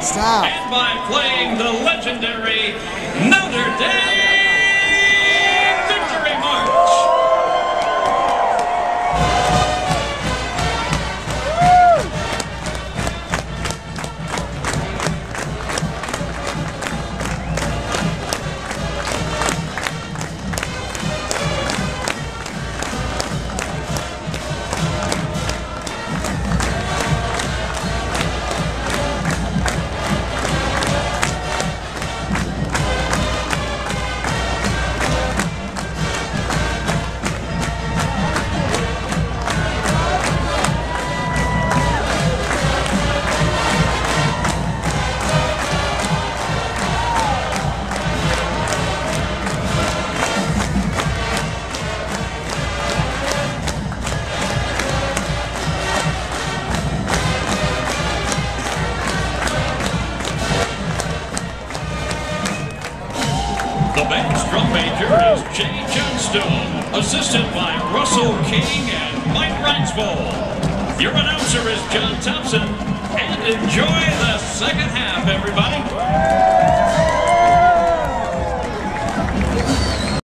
Stop. And by playing the legendary Notre Dame Victory March. The band's drum major is Jay Johnstone, assisted by Russell King and Mike Reinsvold. Your announcer is John Thompson, and enjoy the second half, everybody.